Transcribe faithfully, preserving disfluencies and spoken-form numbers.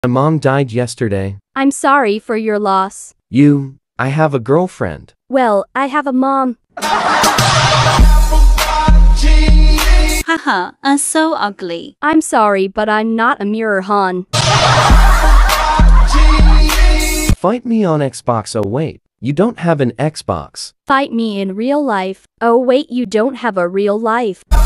My mom died yesterday. I'm sorry for your loss. You, I have a girlfriend. Well, I have a mom. Haha, are so ugly. I'm sorry, but I'm not a mirror, Han. Fight me on Xbox. Oh wait, you don't have an Xbox. Fight me in real life. Oh wait, you don't have a real life.